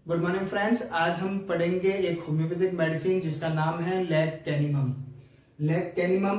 Good morning friends. आज हम पढ़ेंगे एक होम्योपैथिक मेडिसिन जिसका नाम है लेक्टेनिमम। लेक्टेनिमम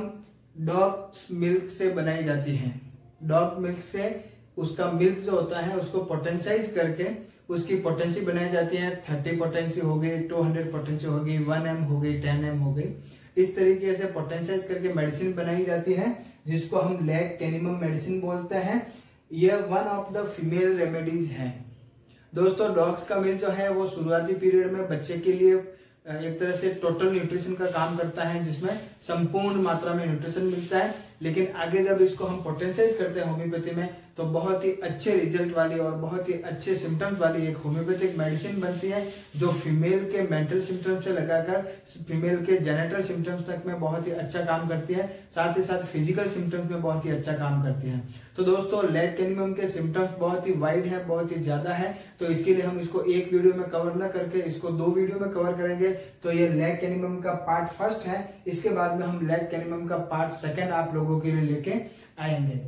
डॉग मिल्क से बनाई जाती है। डॉग मिल्क से उसका मिल्क जो होता है उसको पोटेंसाइज करके उसकी पोटेंसी बनाई जाती है। 30 पोटेंसी हो गई, 200 पोटेंसी हो गई, 1M हो गई, 10M हो गई। इस तरीके से पोटेंसाइज करके मेडिसिन बनाई जाती है जिसको हम लेक्टेनिमम मेडिसिन बोलते हैं। यह one of the female remedies है। दोस्तों, डॉग्स का मिल्क जो है वो शुरुआती पीरियड में बच्चे के लिए एक तरह से टोटल न्यूट्रिशन का काम करता है, जिसमें संपूर्ण मात्रा में न्यूट्रिशन मिलता है। लेकिन आगे जब इसको हम पोटेंसाइज करते हैं होम्योपैथी में तो बहुत ही अच्छे रिजल्ट वाली और बहुत ही अच्छे सिम्टम्स वाली एक होम्योपैथिक मेडिसिन बनती है जो फीमेल के मेंटल सिम्टम्स से लगाकर फीमेल के जेनेटल सिम्टम्स तक में बहुत ही अच्छा काम करती है। साथ ही साथ फिजिकल सिम्टम्स में बहुत ही अच्छा काम करती है। तो दोस्तों, लेक्टेनिमम के सिम्टम्स बहुत ही वाइड है, बहुत ही ज्यादा है। तो इसके लिए हम इसको एक वीडियो में कवर न करके इसको 2 वीडियो में कवर करेंगे। तो ये लेक्टेनिमम का पार्ट फर्स्ट है। इसके बाद में हम लेक्टेनिमम का पार्ट सेकेंड आप लोगों के लिए लेके आएंगे।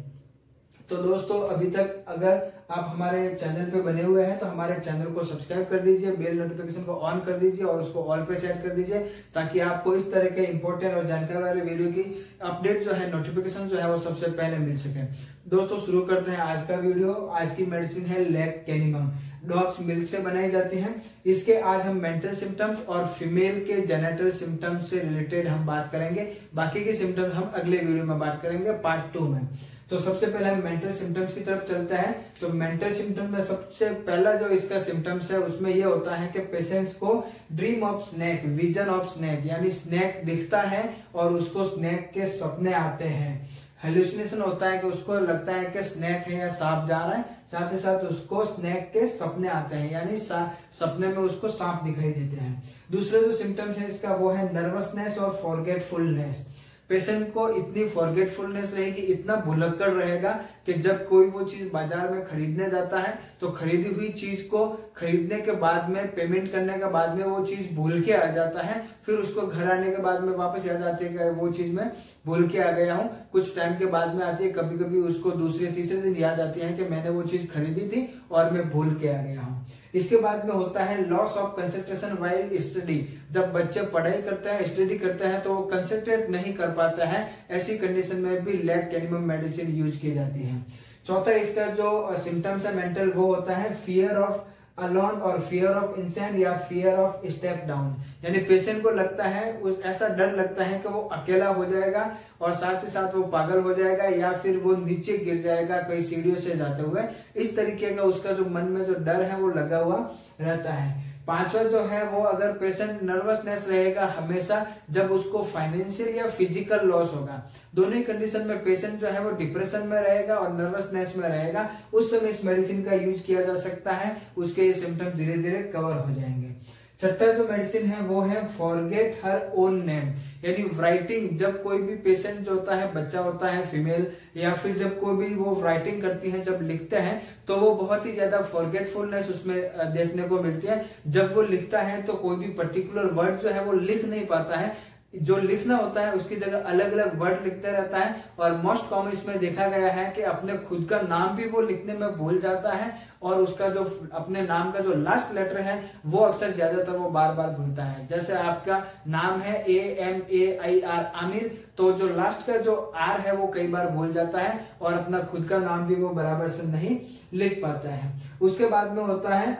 तो दोस्तों, अभी तक अगर आप हमारे चैनल पे बने हुए हैं तो हमारे चैनल को सब्सक्राइब कर दीजिए, बेल नोटिफिकेशन को ऑन कर दीजिए और उसको ऑल पे सेट कर दीजिए ताकि आपको इस तरह के इंपॉर्टेंट और जानकारी वाले वीडियो की अपडेट जो है, नोटिफिकेशन जो है वो सबसे पहले मिल सके। दोस्तों, शुरू करते हैं आज का वीडियो। आज की मेडिसिन है लेक्टेनिमम। डॉग्स मिल्क से बनाई जाती है। इसके आज हम मेंटल सिम्टम्स और फीमेल के जेनेटल सिम्टम्स से रिलेटेड हम बात करेंगे। बाकी के सिम्टम्स हम अगले वीडियो में बात करेंगे पार्ट 2 में। तो सबसे पहले हम मेंटल सिम्टम्स की तरफ चलते हैं। तो मेंटल सिम्टम्स में सबसे पहला जो इसका सिम्टम्स है उसमें यह होता है कि पेशेंट्स को dream of snake, vision of snake, यानी स्नेक दिखता है और उसको स्नेक के सपने आते हैं। हेलुसिनेशन होता है कि उसको लगता है कि स्नेक है या सांप जा रहा है। साथ ही साथ उसको स्नेक के सपने आते हैं, यानी सपने में उसको सांप दिखाई देते हैं। दूसरा जो सिम्टम्स है इसका वो है नर्वसनेस और फॉरगेटफुलनेस। पेशेंट को इतनी फॉरगेटफुलनेस रहेगी, इतना भुलक्कड़ रहेगा कि जब कोई वो चीज बाजार में खरीदने जाता है तो खरीदी हुई चीज को खरीदने के बाद में, पेमेंट करने के बाद में वो चीज भूल के आ जाता है। फिर उसको घर आने के बाद में वापस याद आती है कि वो चीज मैं भूल के आ गया हूँ। कुछ टाइम के बाद में आती है, कभी कभी उसको दूसरे तीसरे दिन याद आती है कि मैंने वो चीज खरीदी थी और मैं भूल के आ गया हूँ। इसके बाद में होता है loss of concentration while study. जब बच्चे पढ़ाई करते हैं, स्टडी करते हैं तो वो कंसंट्रेट नहीं कर पाता है। ऐसी कंडीशन में भी लेक्टेनिमम मेडिसिन यूज की जाती है। चौथा इसका जो सिम्टम्स है मेंटल, वो होता है फियर ऑफ अलोन और फियर ऑफ इंसेंट या फियर ऑफ स्टेप डाउन। यानी पेशेंट को लगता है, ऐसा डर लगता है कि वो अकेला हो जाएगा और साथ ही साथ वो पागल हो जाएगा या फिर वो नीचे गिर जाएगा कई सीढ़ियों से जाते हुए। इस तरीके का उसका जो मन में जो डर है वो लगा हुआ रहता है। पांचवा जो है वो, अगर पेशेंट नर्वसनेस रहेगा हमेशा जब उसको फाइनेंशियल या फिजिकल लॉस होगा। दोनों ही कंडीशन में पेशेंट जो है वो डिप्रेशन में रहेगा और नर्वसनेस में रहेगा। उस समय इस मेडिसिन का यूज किया जा सकता है। उसके ये सिम्टम्स धीरे धीरे कवर हो जाएंगे। छठा जो मेडिसिन है वो है फॉरगेट हर ओन नेम, यानी राइटिंग। जब कोई भी पेशेंट जो होता है, बच्चा होता है फीमेल, या फिर जब कोई भी वो राइटिंग करती है, जब लिखते हैं तो वो बहुत ही ज्यादा फॉरगेटफुलनेस उसमें देखने को मिलती है। जब वो लिखता है तो कोई भी पर्टिकुलर वर्ड जो है वो लिख नहीं पाता है। जो लिखना होता है उसकी जगह अलग अलग वर्ड लिखते रहता है। और मोस्ट कॉमन इसमें देखा गया है कि अपने खुद का नाम भी वो लिखने में भूल जाता है और उसका जो अपने नाम का जो लास्ट लेटर है वो अक्सर ज्यादातर वो बार बार भूलता है। जैसे आपका नाम है AMAIR आमिर, तो जो लास्ट का जो आर है वो कई बार भूल जाता है और अपना खुद का नाम भी वो बराबर से नहीं लिख पाता है। उसके बाद में होता है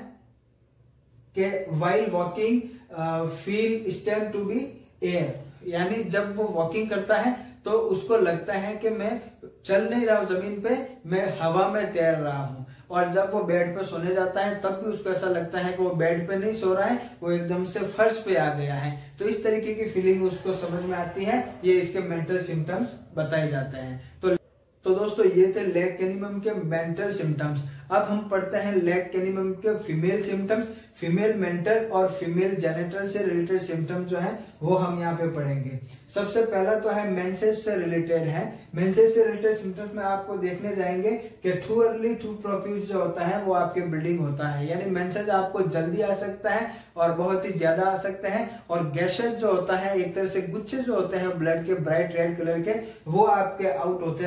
कि while walking feel stem to be air, यानी जब वो वॉकिंग करता है तो उसको लगता है कि मैं चल नहीं रहा हूं जमीन पे, मैं हवा में तैर रहा हूं। और जब वो बेड पे सोने जाता है तब भी उसको ऐसा लगता है कि वो बेड पे नहीं सो रहा है, वो एकदम से फर्श पे आ गया है। तो इस तरीके की फीलिंग उसको समझ में आती है। ये इसके मेंटल सिम्टम्स बताए जाते हैं। तो दोस्तों, ये थे लेक्टेनिमम के मेंटल सिम्टम्स। अब हम पढ़ते हैं लेक्टेनिमम के फीमेल सिम्टम्स। फीमेल मेंटल और फीमेल जेनिटल से रिलेटेड सिम्टम्स जो है वो हम यहाँ पे पढ़ेंगे। सबसे पहला तो है मेंसेस से रिलेटेड है। मेंसेस से रिलेटेड सिम्टम्स में आपको देखने जाएंगे कि टू अर्ली टू प्रोफ्यूज जो होता है वो आपके ब्लीडिंग होता है, यानी मेंसेस आपको जल्दी आ सकता है और बहुत ही ज्यादा आ सकता है। और गैशेज जो होता है, एक तरह से गुच्छे जो होते हैं ब्लड के ब्राइट रेड कलर के, वो आपके आउट होते रहता है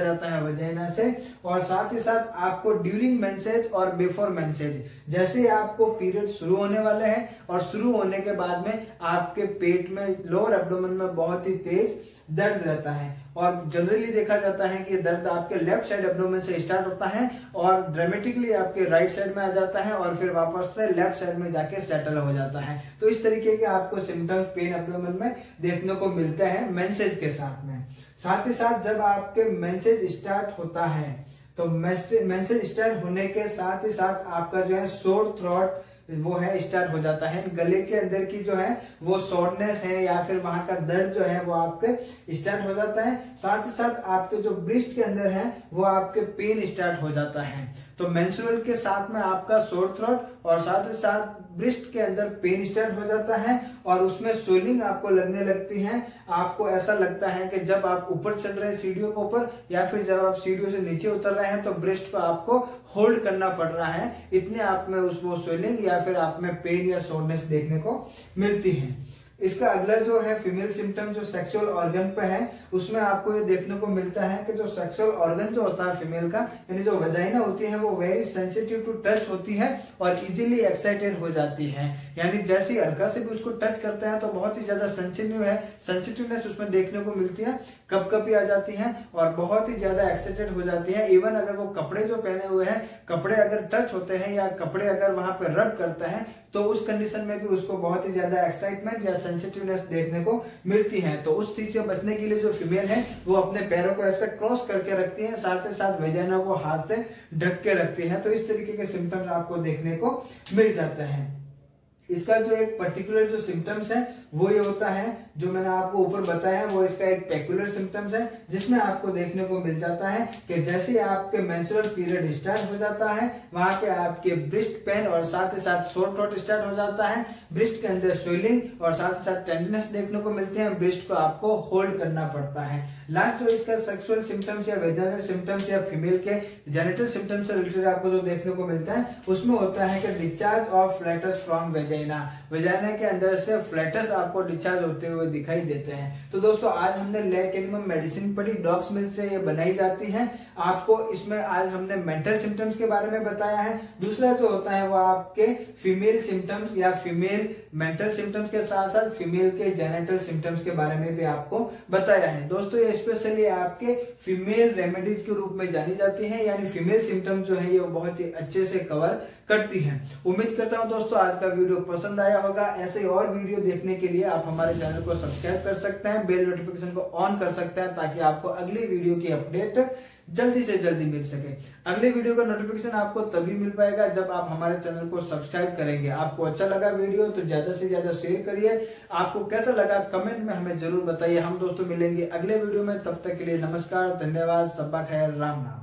वजाइना से। और साथ ही साथ आपको ड्यूरिंग मेंसेज और बिफोर मेंसेज, जैसे आपको पीरियड शुरू होने वाले हैं और शुरू होने के बाद में आपके पेट में, लोअर एब्डोमेन में बहुत ही तेज दर्द रहता है। और जनरली देखा जाता है कि दर्द आपके लेफ्ट साइड एब्डोमेन से स्टार्ट होता है और ड्रामेटिकली आपके राइट साइड में आ जाता है और फिर वापस से लेफ्ट साइड में जाके सेटल हो जाता है। तो इस तरीके के आपको सिम्टम्स पेन एब्डोमेन में देखने को मिलते हैं मेंसेज के साथ में। साथ ही साथ जब आपके मेंसेज स्टार्ट होता है तो मेंसेज स्टार्ट होने के साथ ही साथ आपका जो है सोर थ्रोट वो है स्टार्ट हो जाता है। गले के अंदर की जो है वो सोरनेस है या फिर वहां का दर्द जो है वो आपके स्टार्ट हो जाता है। साथ ही साथ आपके जो ब्रेस्ट के अंदर है वो आपके पेन स्टार्ट हो जाता है। तो मेंस्ट्रुअल के साथ में आपका सोर थ्रोट और साथ ही साथ ब्रेस्ट के अंदर पेन स्टार्ट हो जाता है और उसमें स्वेलिंग आपको लगने लगती है। आपको ऐसा लगता है कि जब आप ऊपर चढ़ रहे हैं सीढ़ियों के ऊपर या फिर जब आप सीढ़ियों से नीचे उतर रहे हैं तो ब्रेस्ट को आपको होल्ड करना पड़ रहा है, इतने आप में वो स्वेलिंग या फिर आप में पेन या सोरनेस देखने को मिलती है। इसका अगला जो है फीमेल सिम्टम जो सेक्सुअल ऑर्गन पे है, उसमें आपको ये देखने को मिलता है कि जो सेक्सुअल ऑर्गन जो होता है फीमेल का, यानी जो वजाइना होती है वो वेरी सेंसिटिव टू टच होती है और इजीली एक्साइटेड हो जाती है। यानी जैसे हल्का से भी उसको टच करते हैं तो बहुत ही ज्यादा सेंसिटिव है, सेंसिटिवनेस उसमें देखने को मिलती है, कपकपी आ जाती है और बहुत ही ज्यादा एक्साइटेड हो जाती है। इवन अगर वो कपड़े जो पहने हुए हैं, कपड़े अगर टच होते हैं या कपड़े अगर वहां पर रब करते हैं तो उस कंडीशन में भी उसको बहुत ही ज्यादा एक्साइटमेंट या सेंसिटिवनेस देखने को मिलती है। तो उस चीज से बचने के लिए जो फीमेल है वो अपने पैरों को ऐसे क्रॉस करके रखती है, साथ ही साथ वजाइना को हाथ से ढक के रखती है। तो इस तरीके के सिम्टम्स आपको देखने को मिल जाते हैं। इसका जो एक पर्टिकुलर जो सिम्टम्स है वो ये होता है जो मैंने आपको ऊपर बताया, वो इसका एक पेक्युलर सिम्टम्स है जिसमें आपको देखने को मिल जाता है कि जैसे आपके मेंस्ट्रुअल पीरियड स्टार्ट हो जाता है वहां पे आपके ब्रेस्ट पेन और साथ ही साथ सोर थ्रोट स्टार्ट हो जाता है, ब्रेस्ट के अंदर स्वेलिंग और साथ ही साथ टेंडरनेस देखने को मिलती है, ब्रेस्ट को आपको होल्ड करना पड़ता है। लास्ट जो इसका सेक्सुअल सिम्टम्स या वेजाइनल सिम्टम्स या फीमेल के जेनिटल सिम्टम्स से रिलेटेड आपको जो देखने को मिलता है उसमें होता है कि discharge of flatus from vagina, vagina के अंदर से फ्लैटस आपको डिस्चार्ज होते हुए दिखाई देते हैं। तो दोस्तों आज हमने लैक कैनिमम मेडिसिन पढ़ी, डॉग्स मिल्क से ये बनाई जाती है। आपको इसमें आज हमने मेंटल सिम्टम्स के बारे में बताया है। दूसरा जो होता है वो आपके फीमेल सिम्टम्स या फीमेल मेंटल सिम्टम्स के साथ साथ फीमेल के जेनिटल सिम्टम्स के बारे में भी आपको बताया है। दोस्तों ये स्पेशली आपके फीमेल रेमेडीज के रूप में जानी जाती है, यानी फीमेल सिम्टम्स जो है ये बहुत ही अच्छे से कवर करती हैं। उम्मीद करता हूं दोस्तों आज का वीडियो पसंद आया होगा। ऐसे और वीडियो देखने के लिए आप हमारे चैनल को सब्सक्राइब कर सकते हैं, बेल नोटिफिकेशन को ऑन कर सकते हैं ताकि आपको अगली वीडियो की अपडेट जल्दी से जल्दी मिल सके। अगले वीडियो का नोटिफिकेशन आपको तभी मिल पाएगा जब आप हमारे चैनल को सब्सक्राइब करेंगे। आपको अच्छा लगा वीडियो तो ज्यादा से ज्यादा शेयर करिए। आपको कैसा लगा कमेंट में हमें जरूर बताइए। हम दोस्तों मिलेंगे अगले वीडियो में, तब तक के लिए नमस्कार, धन्यवाद, सब्बा खैर, राम नाम।